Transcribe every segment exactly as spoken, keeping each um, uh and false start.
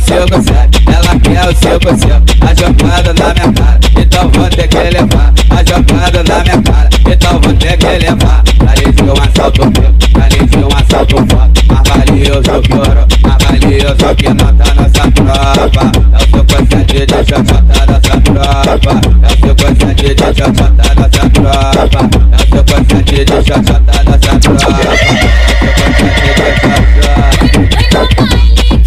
cinco sete, ela quer o cinco cinco, a jogada na minha cara, então vou ter que levar. A jogada na minha cara, então vou ter que levar. Parecia um assalto feio, parecia um assalto foda, mas valioso que ouro, mas valioso que não tá nossa tropa. É o cinco sete, deixa eu soltar nossa tropa. É o cinco sete, deixa eu soltar nossa tropa. É o cinco sete, deixa eu soltar nossa tropa. É o cinco sete, deixa eu soltar.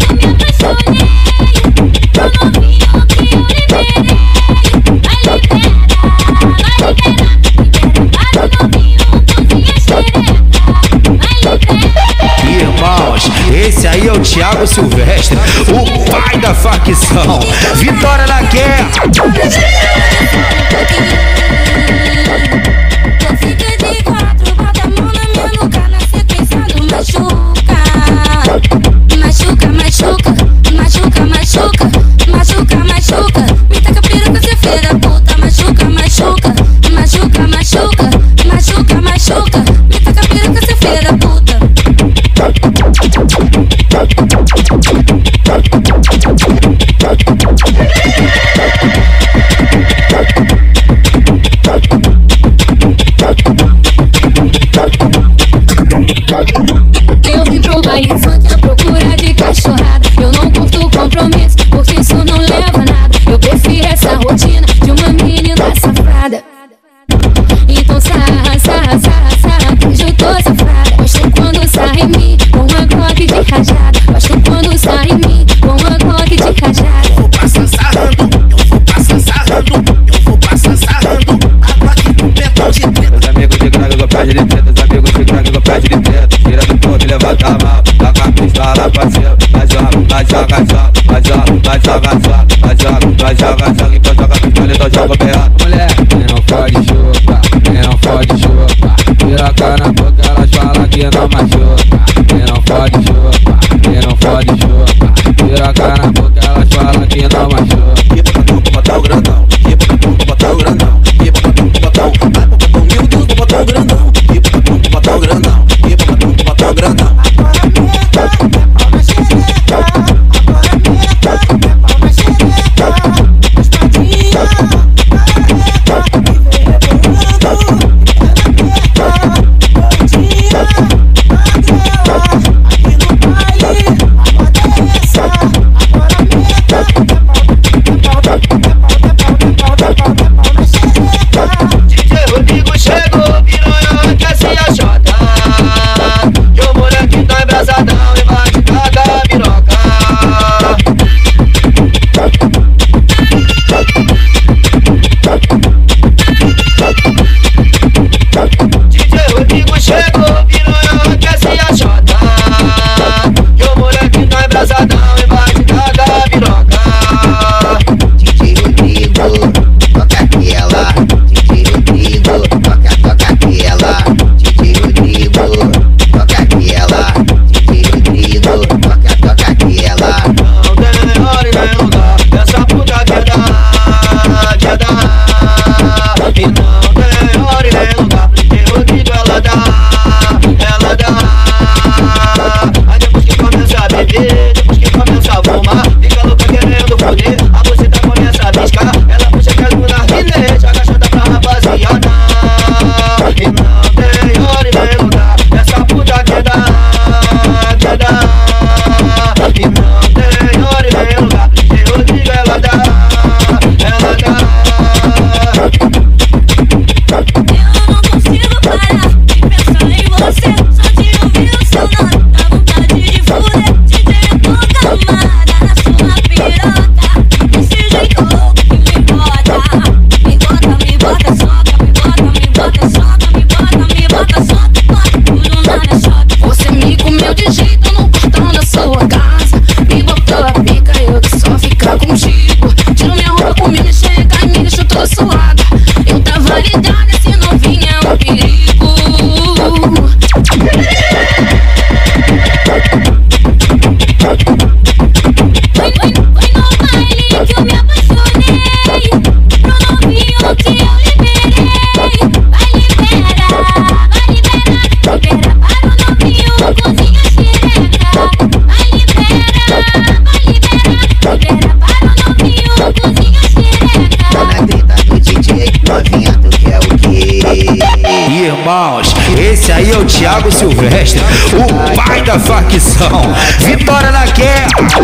Irmãos, esse aí é o Thiago Silvestre, o pai da facção. Vitória na guerra. Fica de quatro, bota a mão na minha nuca, na sequência do machuca. Machuca, machuca, machuca, machuca, machuca, machuca. Me taca piroca, cê filha da puta. Machuca, machuca, machuca, machuca, machuca, machuca. Me taca piroca, cê filha da puta. Eu vim pro baile funk à procura de cachorrada. Eu não curto compromisso, porque isso não leva a nada. Eu prefiro essa rotina de uma menina safada. Então sarra, sarra, sarra, sarra, hoje eu tô safada. Gosto quando sai em mim com uma glock de rajada. Gosto quando sai em mim com uma glock de rajada. Eu vou passar sarrando, eu vou passar sarrando, eu vou passar sarrando. A glock do peito de treta. Os amigos de crack eu pede de treta, os amigos de crack eu pede de treta. Tira do ponto e levanta a mão, toca a pistola pra cima. Vai joga, vai joga, joga, vai joga, vai joga, joga, vai joga, vai joga, joga. Então joga a pistola, então joga o beato. Mulher, quem não pode chupa, quem não pode chupa. Piroca na boca, elas falam que não machuca. Quem não pode chupa, quem não pode chupa. Piroca na boca, elas falam que não machuca. E botão, botar o grandão, e botão, botar o grandão, e botão, botão, vai pro botão, meu Deus, vou botar o grandão, e botão, botar o grandão, e botão, botar o grandão. Validada, se não vinha é um perigo. Esse aí é o Thiago Silvestre, o pai da facção. Vitória na guerra.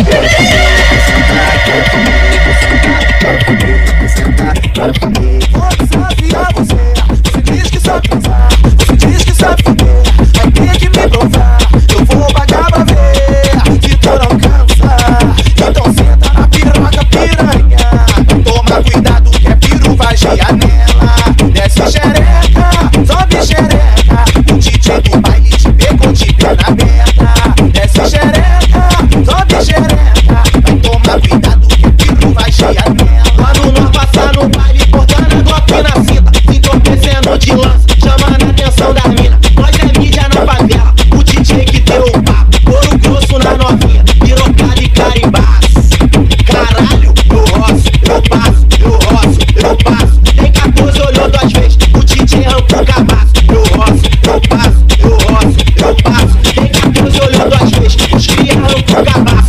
Você diz que sabe usar, você diz que sabe fuder, vai ter que me provar. Eu vou pagar pra ver, se tu não cansa. Então senta na piroca, piranha. Toma cuidado que é piru, vai girar nela. Desce xereca, sobe xereca. O D J do baile te pegou de perna aberta. Desce xereca, sobe xereca. Vai tomar cuidado que é piru, vai girar nela. Quando nós passar no baile, cortando a Glock na cinta, se entorpecendo de lança, chamando a atenção das minas. Nós é mídia na favela, o D J que deu o papo, couro grosso na novinha, pirocada e carimbaço. Caralho, eu roço, eu passo, eu roço, eu passo. Tem quatorze, olhou duas vezes, o D J arrancou o cabaço. Eu roço, eu passo, eu roço, eu passo. Tem quatorze, olhou duas vezes, os cria arrancou o cabaço.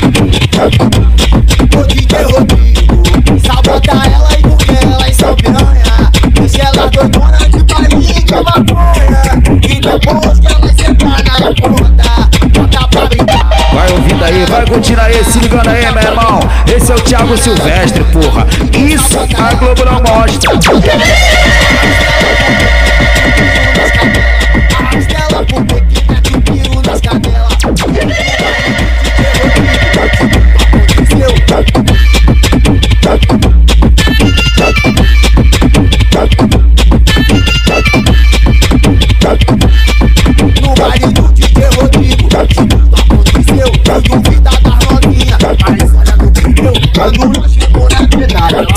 O D J Rodrigo, sabota ela e porque ela é só piranha. Deixa ela doidona de balinha de maconha. E depois que ela sentar na ponta, bota pra brincar. Vai ouvindo aí, vai curtindo aí, se ligando aí, meu irmão. Esse é o Thiago Silvestre, porra. Isso a Globo não mostra. Arrastela porque que mete o piro nas canelas. No baile do D J Rodrigo, tudo aconteceu. Eu duvida das novinhas, mas olha no pneu. Quando nós chegou na pedala,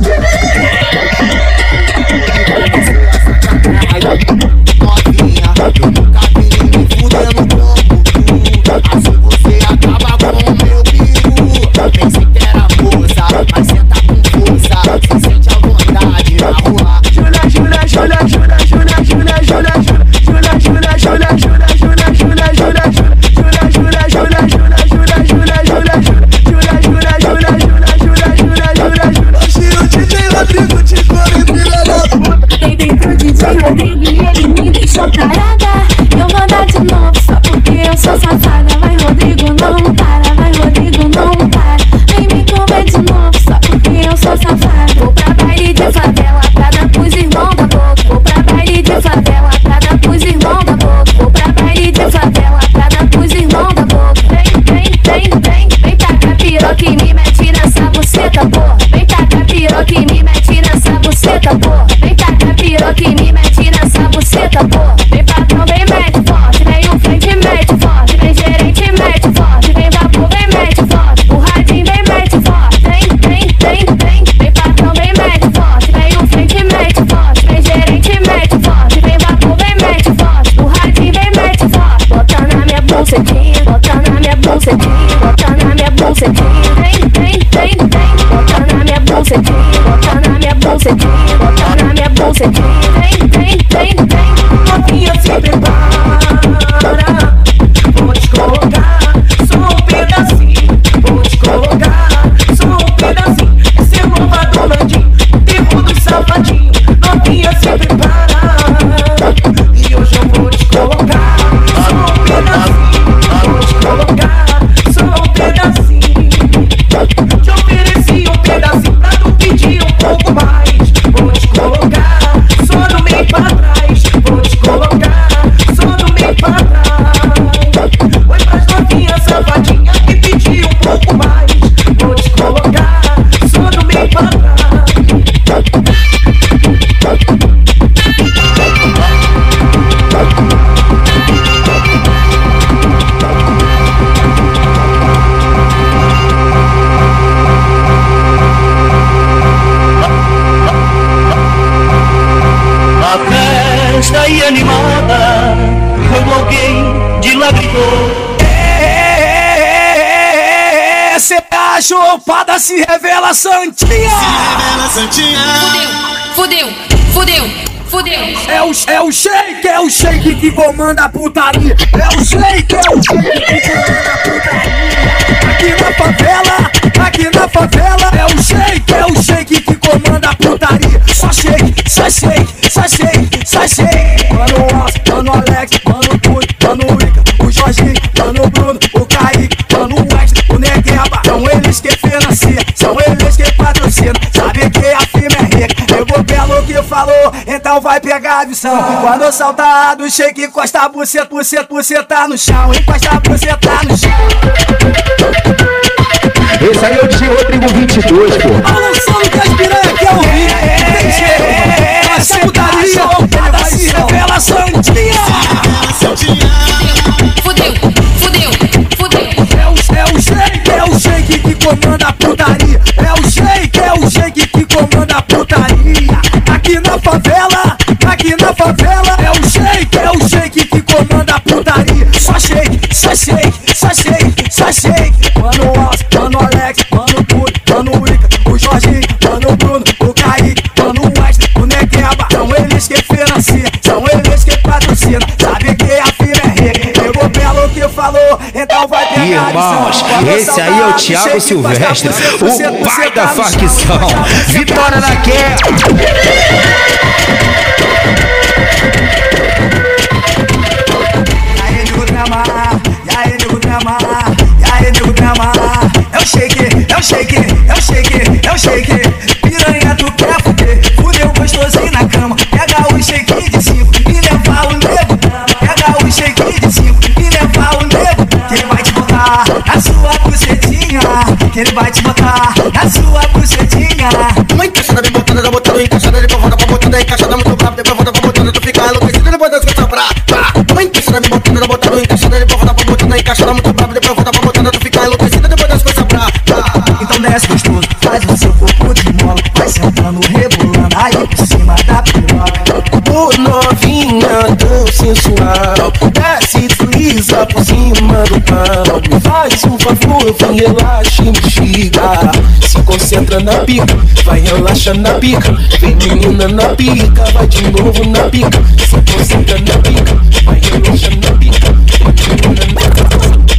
novinha, eu nunca vi ninguém fudendo campo. Assim você acaba com o meu peru. Pensei que era moça, mas senta com força. Se sente à vontade na rua. Jura, jura, jura, jura, jura, jura, jura, jura. Jura, jura, jura, jura, jura, jura, jura, jura. Jura, jura, jura, jura, jura, jura, jura, jura. Jura, jura, jura, jura, jura, jura, jura, jura. Hoje o D J Rodrigo te come, filha da puta. Tem dentro D J Rodrigo e ele me deixou tarada. Eu vou dar de novo só porque eu sou safada. Vai Rodrigo, não para, vai Rodrigo, não para. Vem me comer de novo só porque eu sou safada. Vou pra baile de favela pra dar pros irmãos da boca. Vou pra baile de favela pra dar pros irmãos da boca. Vou pra baile de favela pra dar pros irmãos da boca. Vem, vem, vem, vem, vem tacar piroca e me mete nessa buceta, porra. Vem tacar piroca e me mete nessa buceta, porra. Vem tacar piroca e me mete nessa buceta, porra. Vem patrão, vem mete forte, vem o frente mete forte, vem gerente mete forte, vem vapor, vem mete forte, o radinho vem mete forte, vem, vem, vem, vem, vem patrão, vem mete forte, vem o frente mete forte, vem gerente mete forte, vem vapor, vem mete forte, o radinho vem mete forte. Bota na minha bucetinha, bota na minha bucetinha, bota na minha bucetinha, vem, vem, vem, vem, bota na minha bucetinha, bota na minha bucetinha, bota na minha bucetinha, vem, vem, vem, vem. Novinha se prepara, vou te colocar só um pedacinho. Vou te colocar só um pedacinho. Esse é o nova Donaldinho, terror dos safadinhos. Novinha se prepara, e hoje eu vou te colocar só um pedacinho. Vou te colocar só um pedacinho. Te ofereci um pedacinho pra tu pedir um pouco mais. Vou te colocar só no meio pra trás. Vou te colocar só no meio pra trás. Foi pras novinhas safadinhas que pediu um pouco mais. Vou te colocar só no meio pra trás. A festa aí animada, quando alguém de lá gritou: Cê tá chupada, se revela Santinha. Se revela Santinha. Fudeu, fudeu, fudeu. É o, é o shake, é o shake que comanda a putaria. É o shake, é o shake que comanda a putaria. Aqui na favela, aqui na favela. É o shake, é o shake que comanda a putaria. Só shake, só shake, só shake, só shake. Mano, nossa, mano, então vai pegar a visão. Quando eu saltar do shake, encosta a buceta, buceta, buceta no chão. Encosta a buceta no chão. Esse aí é o D J Rodrigo vinte e dois, pô. Balançando que as piranha quer ouvir. Tem jeito, essa putaria ele vai se revelar santinha. Fudeu, fudeu, fudeu. É o, é o shake, é o shake que comanda a putaria. É o shake, é o shake que comanda a putaria. Aqui na favela, aqui na favela. É o shake, é o shake que comanda a putaria. Só shake, só shake, só shake, só shake. Mano Alce, mano Alex, mano Tudo, mano Ica, o Jorginho, mano Bruno, o Kaique, mano Wesley, o Negueba. São eles que financiam, são eles que patrocinam. Sabe que a firma é rica, pegou pelo que falou, então vai pegar. Irmãos, esse aí é o Thiago Silvestre, o pai da facção. Vitória na guerra. E aí, nego drama, e aí, nego drama, e aí, nego drama. É o shake, é o shake, é o shake, é o shake. Piranha, tu quer fuder, fudeu gostosinho na cama. Pega o shake de cinco e leva o nego. Pega o shake de cinco e leva o nego. Que ele vai te botar na sua bucetinha. Que ele vai te botar na sua bucetinha. Uma encaixada bem botada, já botando encaixada, depois volta pra botada, encaixada muito brabo, depois volta pra botada, tu fica enlouquecido, depois das coisas pra pra. Uma encaixada bem botada, já botando encaixada, depois volta pra botada, encaixada muito brabo, depois volta pra botada, tu fica enlouquecido, depois das coisas pra pra. Então desce gostoso, faz o seu corpo de mola. Vai sentando, rebolando aí por cima da piroca. Ô novinha tão sensual, desce, desliza por cima do pau. Me faz um favor, vem relaxa e me xiga. Se concentra na pica, vai relaxa na pica. Vem menina na pica, vai de novo na pica. Se concentra na pica, vai relaxa na pica. Vem menina na pica.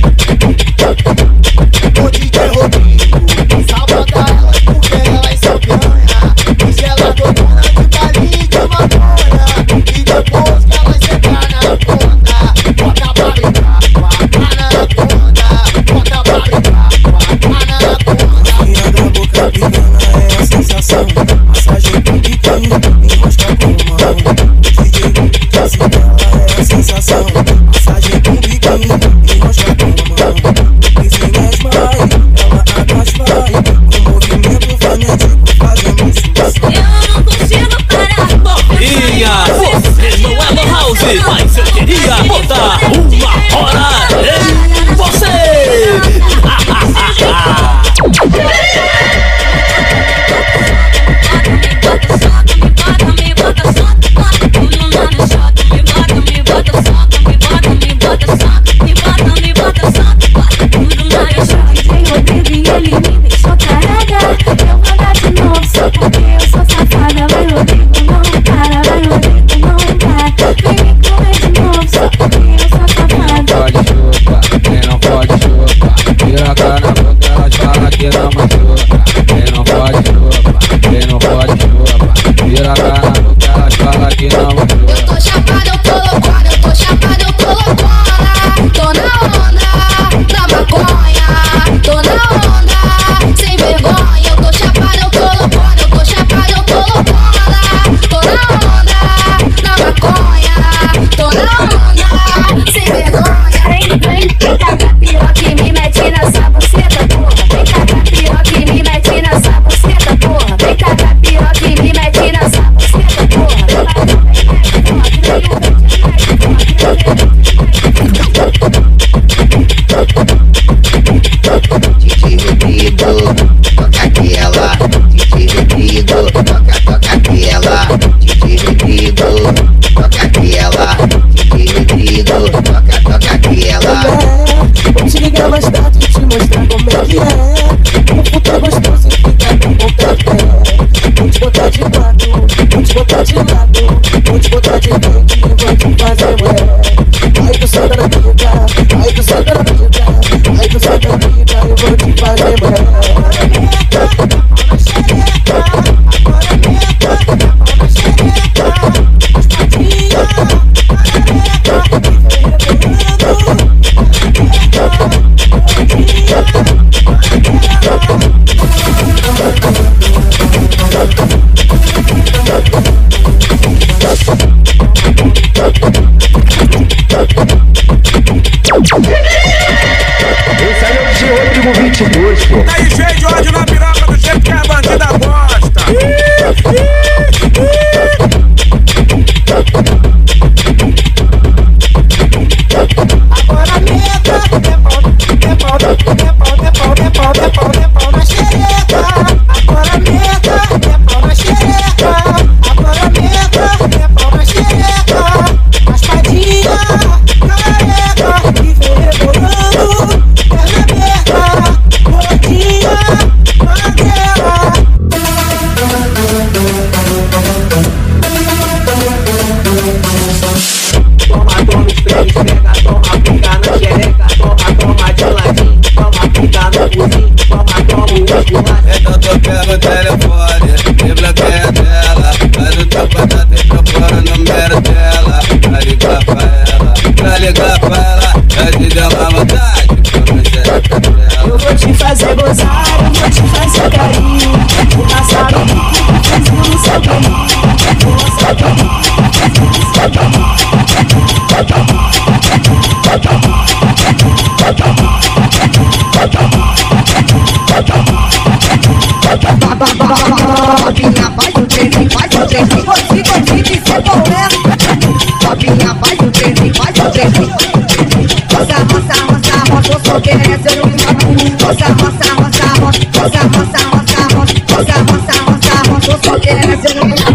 O D J Rodrigo, salva ela porque ela é seu piranha. Diz ela dona de balinha de maconha. E depois que ela sentar na ponta, bota pra brincar com a cara na ponta. Bota pra brincar com a cara na ponta. Minha da boca pequena é a sensação. Massagem com biquinho, enrosca com mão. D J assim dela é a sensação. Massagem com biquinho, enrosca com mão. Vizinhas vai, ela atrás vai. Com movimento frenético fazendo sucesso. Eu não consigo parar. Minha, você não é no house, mas eu queria botar uma hora em você. Pode chupar, quem não pode chupar. Piroca na boca, ela fala que não machuca. vinte e dois, pô. Tá aí cheio de ódio na piroca do jeito que a bandida gosta. Agora meta, é pau, é pau, é pau, é pau, é pau, é pau, é pau na xereca. Agora meta, é pau na xereca. Agora meta, é pau na xereca. Raspadinha, careca, e vem rebolando, perna aberta, gordinha, magrela. Toma, toma os três, pega, toma, pica na xereca. Toma, toma de ladinho, toma, pica no cozinho. Toma, toma o esculacho. Então tu pega o telefone e bloqueia dela. Faz o teu contato e procura o número dela. Pra ligar pra ela, pra ligar pra ela. Pra te dar uma vontade, pra você dela. Eu vou te fazer gozar, eu vou te fazer carinho. Vou passar no bico, fazendo no seu caminho. Vou lançar o caminho, fazendo no seu caminho. Novinha, faz o trenzinho, faz o trenzinho. Você gosta de ser bolero. Novinha, faz o trenzinho, faz o trenzinho. Roça, roça, roça, roça, eu sou querendo, eu não me mato. Roça, roça, roça, roça, roça, roça, roça, roça, roça, roça, roça, roça, eu sou querendo, eu não me mato.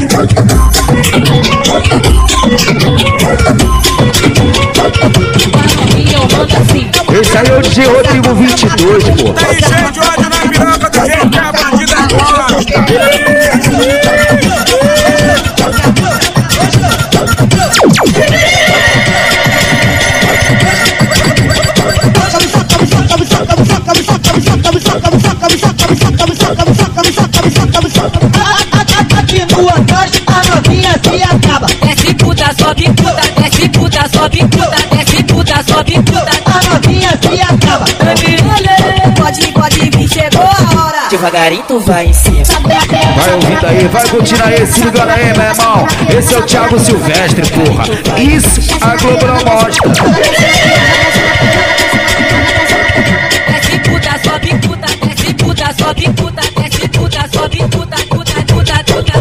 Esse aí é o D J Rodrigo vinte e dois, pô. Tá aí cheio de ódio na piroca do jeito que a bandida gosta. Continua, nós, a novinha se acaba. Desce puta, sobe puta, desce puta, sobe puta, desce puta, sobe puta. A novinha se acaba. Pode, pode vir, chegou a hora. Devagarinho tu vai em cima. Vai ouvindo aí, vai curtindo aí, se ligando aí, meu irmão. Esse é o Thiago Silvestre, porra. Isso a Globo não mostra. Desce puta, sobe puta, desce puta, sobe puta, desce puta, sobe puta, puta, puta, puta.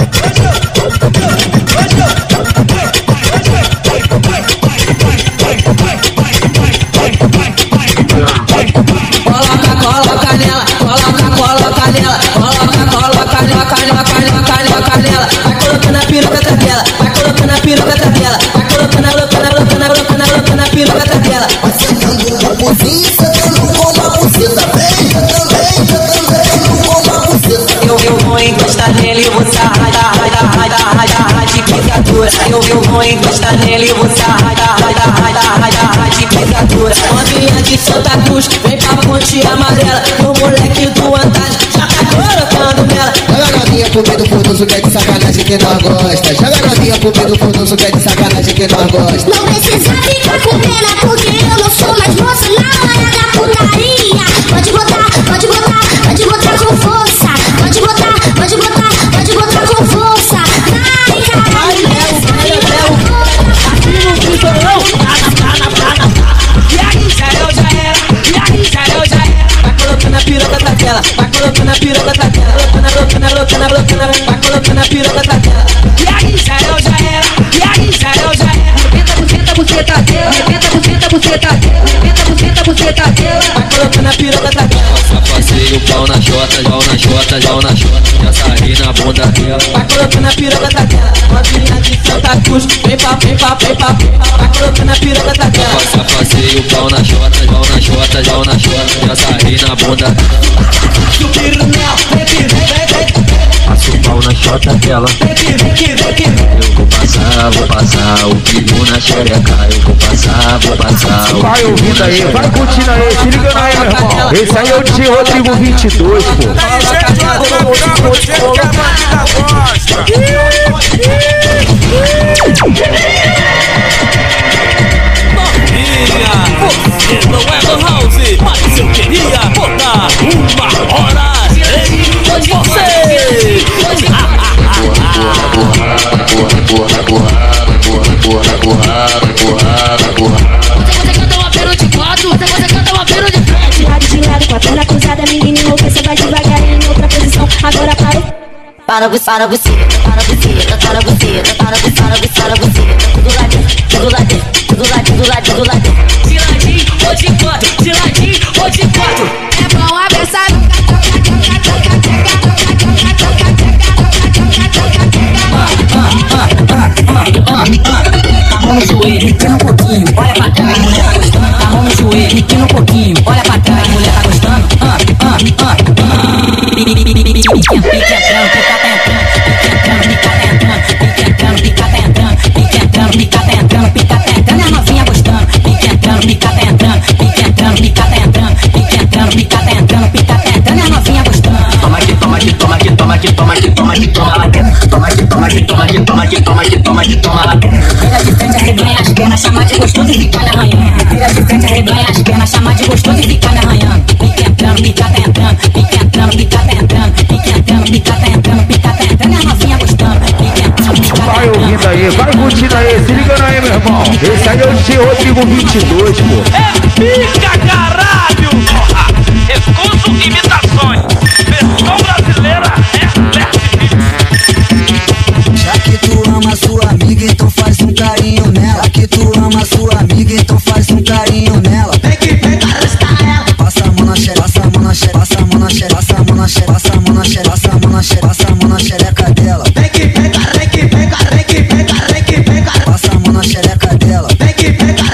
Coloca, coloca nela, coloca, coloca nela, coloca, coloca nela, coloca nela, coloca nela. Vai colocando a piroca da tela, vai colocando a piroca da tela, vai colocando a louca, na louca, na louca, na louca, na piroca da tela. Sentando uma buzinha, sentando com uma buceta. Vem, eu também, eu também, com uma buceta. Eu, eu vou encostar nele e você arrada, arrada, arrada, arrada, arrada de pisadura. Eu, eu vou encostar nele e você arrada, arrada, arrada, arrada, arrada de pisadura. Novinha de Santa Cruz, vem pra ponte amarela. O moleque do Antares já tá colocando nela. Joga novinha pro meio do fudoso que é de sacanagem que nós gosta. Joga novinha pro meio do fudoso que é de sacanagem que nós gosta. Não precisa ficar com pena, porque eu não sou mais moça na hora da putaria. Pode botar, pode botar, pode botar com força. Pode botar, pode botar, pode botar com força. Ai, caralho, Aqui no Cristo não, tá na, tá na, tá na. E aí, já eu já era, e aí, já eu já era. Vai colocando a piroca da tela, vai colocando a piroca da tela. Colocando a louca, na louca, na louca, vai colocando a piroca da tela. E aí, já eu já era, e aí, já eu já era. Arrebenta, buceta, buceta dela, arrebenta, buceta, buceta dela, arrebenta, buceta, buceta dela. Vai colocando a piroca da tela. Só passei o pau na chota, pau na chota, pau na chota. Já sarrei na bunda dela. Vai colocando a piroca da tela. Novinha de Santa Cruz, vem pra, vem pra, vem pra, vem pra. Vai colocando a piroca da tela. Só passei o pau na chota, pau na chota, pau na chota. Já sarrei na bunda. Subir no mel, vem que vem, vem, vem. Passo o pau na chota dela. Vem que vem, que vem, que vem. Eu vou passar, vou passar o piru na xereca. Eu vou passar, vou passar o Vai ouvindo aí, vai curtindo aí, se ligando aí, meu irmão. Esse aí é o D J Rodrigo vinte e dois, pô. Tá aí cheio de ódio na piroca do jeito que a bandida gosta. Novinha, você não é do house, mas eu queria botar uma hora em você. Você canta uma pelo de quatro, você canta uma pelo de frente. De lado, de lado com a para você, para você, para você, para você, para você, para você, para você, tudo lá dentro, tudo lá dentro, tudo lá dentro, tudo lá dentro, tudo lá dentro. De ladinho ou de quatro, de ladinho ou de quatro. É bom abraçar. A mão no joelho, empina um pouquinho, olha pra trás, mulher tá gostando. A mão no joelho, empina um pouquinho, olha pra trás, mulher tá gostando. Ah, ah, ah, ah. Pique entrando, pica tá entrando, pique entrando, pica tá entrando, pique entrando, pica tá entrando, pique entrando, pica tá entrando, a novinha gostando. Pique entrando, pica tá entrando, pique entrando, pica tá entrando, pique entrando, pica tá entrando, pica tá entrando, a novinha gostando. Toma aqui, toma aqui, toma aqui, toma aqui, toma aqui, toma aqui, toma lá dentro. Toma aqui, toma aqui, toma aqui, toma aqui, toma aqui, toma aqui, toma lá dentro. Vira de frente, arreganha as pernas, chama de gostoso e fica me arranhando. Vira de frente, arreganha as pernas, chama de gostoso e fica me arranhando. Pique entrando, pica tá entrando, pique entrando, pica tá entrando, pique entrando, pica tá entrando, pica tá entrando, a novinha gostando. Pique entrando, pica tá entrando. Vai ouvindo aí, vai curtindo aí, se liga aí, meu irmão. Esse aí é o D J Rodrigo vinte e dois, pô. É pica, caralho! Escuso imitações. Versão brasileira é Já que tu ama sua amiga, então faz um carinho nela. Já que tu ama sua amiga, então faz um carinho nela. Tem que pegar ela. Passa a mão na xereca, passa a mão na xereca, passa a mão na xereca, passa a mão na xereca, passa a mão na xereca, passa a mão na xereca, passa a mão na xereca dela. Tem que pegar, tem que pegar, tem que pegar, tem que pegar. Passa a mão na xereca dela. Tem que pegar.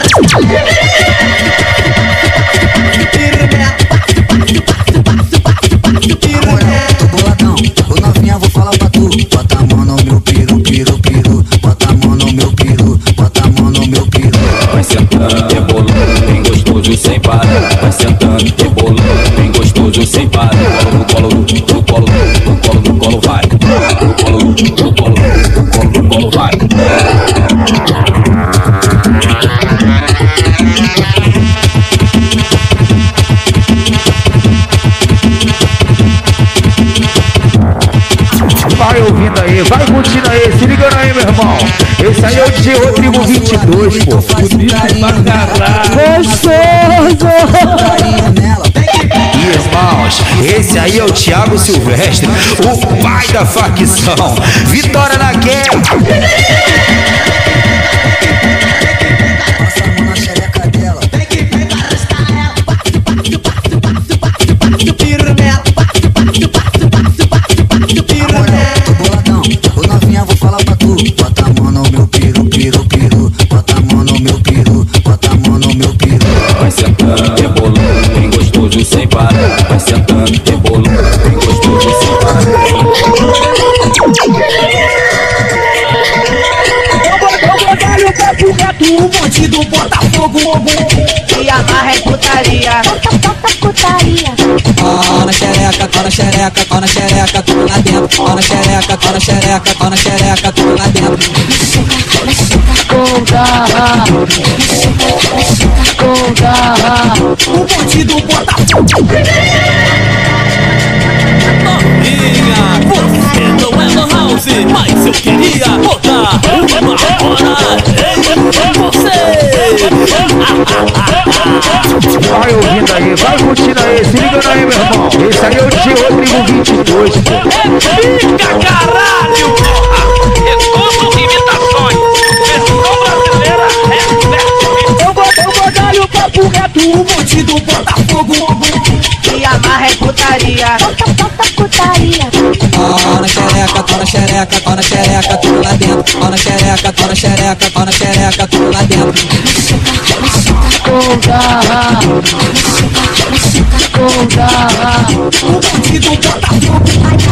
Tô boladão, ô novinha, vou falar pra tu. Bota a mão no meu piru, piru, piru. Bota a mão no meu piru, bota a mão no meu piru. Vai sentando, rebolando, bem gostoso sem parar. Vai sentando, rebolando, bem gostoso sem parar. No colo, no colo, no colo, no colo, vai. No colo, no colo, no colo, no colo, vai. Vai ouvindo aí, vai curtindo aí, se ligando aí, meu irmão. Esse aí é o D J Rodrigo vinte e dois, pô. Gostoso! Irmãos, esse aí é o Thiago Silvestre, o pai da facção. Vitória na guerra! Passa a mão na xereca dela. Tem que pegar ela. Passo, passo, passo, passo, passo, passo, piro nela. Passo, passo, passo, passo, passo, passo, piro nela. Tô boladão, ô novinha, vou falar pra tu. Bota a mão no meu piru, piru, piru. Bota a mão no meu piru, bota a mão no meu piru. Vai sentando, rebolando, bem gostoso sem parar. Vai sentando, rebolando, bem gostoso sem parar. Olha o papo reto, o monte do Botafogo. E amarra é putaria. Putaria. Ó na xereca, ó na xereca, ó na xereca, tudo lá dentro. Ó na xereca, ó na xereca, ó na xereca, tudo lá dentro. Com garra, com garra, o monte do Botafogo. Novinha, você não é no house, mas eu queria botar uma hora em você. Vai ouvindo aí, vai curtindo aí, se ligando aí, meu irmão. Esse aí é o D J Rodrigo vinte e dois, pô. É pica, caralho, porra! Escuso imitações. Versão brasileira é Eu vou, eu vou dar o papo reto, o monte do Botafogo. E amarra é putaria. Putaria. Ó na xereca, ó na xereca, ó na xereca, tudo lá dentro. Ó na xereca, ó na xereca, ó na xereca, tudo lá dentro. com garra, com garra, o monte do Botafogo.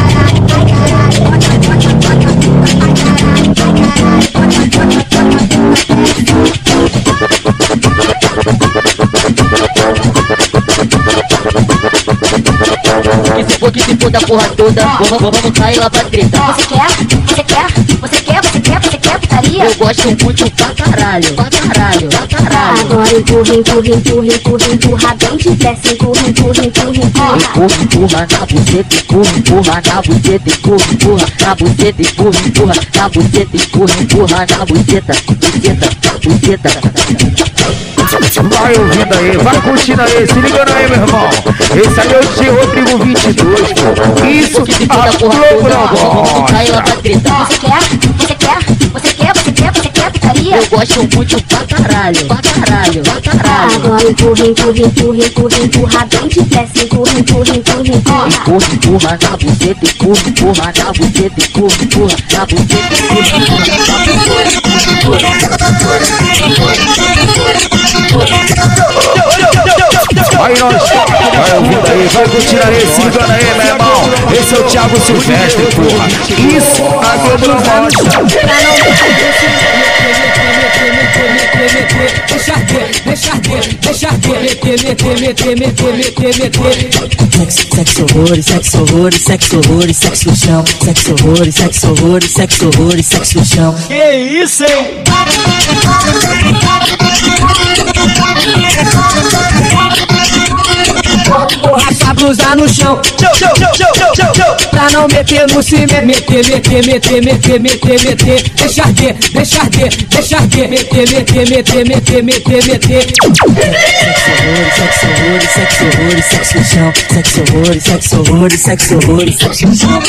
Que se for, que se for da porra toda, vamos, vamos cair lá pra treta. Você quer? Você quer? Você quer? Você quer? Você quer putaria? Eu gosto muito pra caralho, pra caralho, pra caralho. Agora empurra, empurra, empurra, empurra, empurra bem depressa, empurra, empurra, empurra, empurra. Empurra, empurra na buceta, empurra, empurra na buceta, empurra, empurra na buceta, empurra, empurra na buceta, empurra, empurra na buceta, buceta, buceta. Vai ouvindo aí, vai curtindo aí, se ligando aí, meu irmão. Esse aí é o D J Rodrigo vinte e dois, pô. Isso, a Globo não gosta. Você quer? Você quer? Você quer? Você quer? Você quer putaria? Eu gosto muito pra caralho, pra caralho, pra caralho. Agora empurra, empurra, empurra, empurra, empurra bem depressa. Empurra, empurra, empurra, empurra. Empurra, empurra na buceta, empurra, empurra na buceta, empurra, empurra na buceta, Aí nós, vai ouvindo aí, vai curtindo aí, se ligando aí, meu irmão. Esse é o Thiago Silvestre, porra. Isso, a Globo não gosta. Deixa ver, deixa ver, deixa ver, meter, meter, meter, meter, meter, meter. Sexo horrores, sexo horrores, sexo horrores, sexo no chão. Sexo horrores, sexo horrores, sexo horrores, sexo no chão. Que isso, hein? Borracha a blusa no chão, pra não meter no cimento. Meter, meter, meter, meter, meter, meter. Deixa arder, deixa arder, deixa arder. Meter, meter, meter, meter, meter, meter. Sexo horrores, sexo horrores, sexo no chão. Sexo horrores, sexo horrores, sexo horrores, sexo no chão.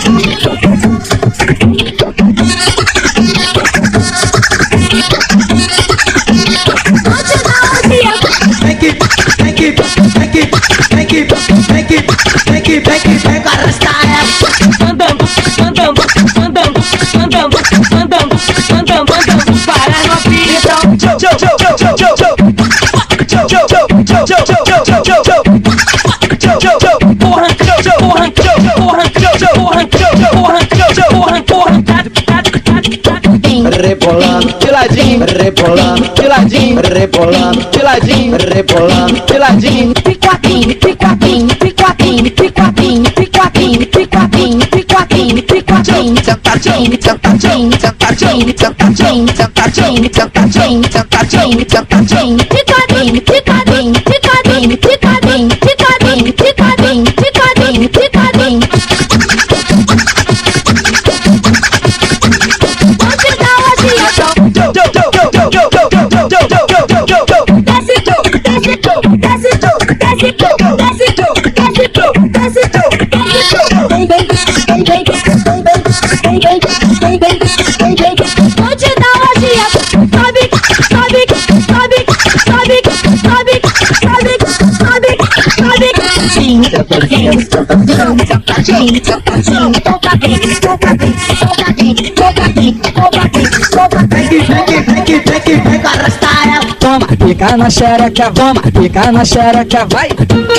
Vem que, vem que, vem que, vem que, vem que, vem que, vem que, vem com a rastaia. Andando, andando, andando, andando, andando, andando, andando, para novinha. Então, tchau, tchau, tchau, tchau, tchau, tchau, tchau, tchau, tchau, tchau, tchau, tchau, tchau, tchau, tchau, tchau, porra, tchau, tchau, porra, tchau, tchau, porra, tchau, tchau, porra, tchau, tchau, porra, tchau, tchau, porra, porra, rebolando, de ladinho, rebolando, de ladinho, rebolando, de ladinho, rebolando, de ladinho. Picopinho, picopinho, picopinho, picopinho, picopinho, picopinho, picopinho, picopinho. Sentadinho, sentadinho, sentadinho, sentadinho, sentadinho, sentadinho, sentadinho, sentadinho. Picadinho, picadinho, picadinho, picadinho, picadinho, picadinho, picadinho, picadinho. Vou te dar uma dieta. Sobe, sobe, sobe, sobe, sobe, sobe, sobe, sobe. Sentadinho, sentadinho, sentadinho, sentadinho. Toca bem, toca bem, toca bem, toca bem, toca bem, toca bem. Vem que, vem que, vem que, vem com a rastaia. Toma, pica na xereca, toma, pica na xereca, vai.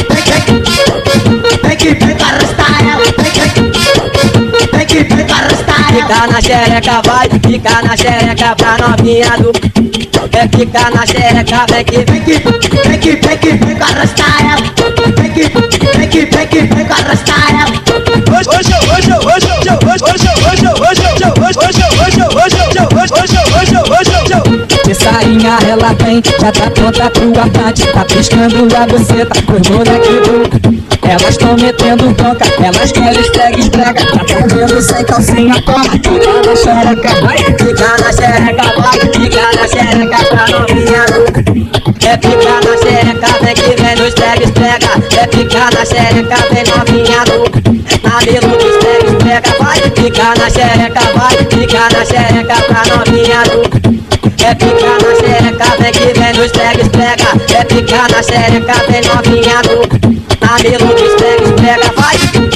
Vem que, vem com a rastaia. Vem que, vem com a rastaia. Pica na xereca, vai, pica na xereca pra novinha do. É pica na xereca, vem que, vem que, vem que, vem que, vem com a rastaia. Vem que, vem que, vem que, vem com a rastaia. Hoje, hoje, hoje, hoje, hoje, hoje, hoje, hoje, hoje, hoje, hoje, hoje, hoje, hoje. De sainha ela vem, já tá pronta pro abate. Tá piscando a buceta, os moleque do. Elas tão metendo bronca, elas querem esfrega, esfrega. Tá correndo sem calcinha, toma. Pica na xereca, vai, pica na xereca, vai, pica na xereca pra novinha do. É pica na xereca, vem que vem no esfrega, esfrega. É pica na xereca, vem novinha do. Na meluda esfrega, esfrega, vai, pica na xereca, vai, pica na xereca pra novinha do. É pica na xereca, vem que vem no esfrega, esfrega. É pica na xereca, vem novinha do. Na meluda esfrega, esfrega, vai.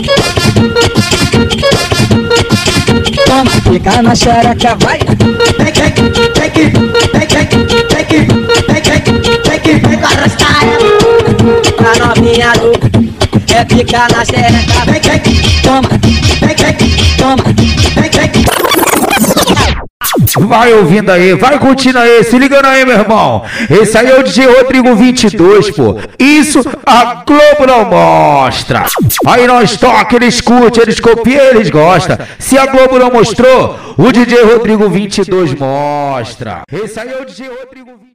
Toma, pica na xereca, vai. Vem que, vem que, vem que, vem que, vem que, vem que, vem que, vem com a rastaia. Pra novinha do. É pica na xereca, vem que, toma, vem que, toma, vem que. Vai ouvindo aí, vai curtindo aí, se ligando aí, meu irmão. Esse aí é o D J Rodrigo vinte e dois, pô. Isso a Globo não mostra. Aí nós toca, eles curtem, eles copiam, eles gostam. Se a Globo não mostrou, o D J Rodrigo vinte e dois mostra. Esse aí é o D J Rodrigo vinte e dois.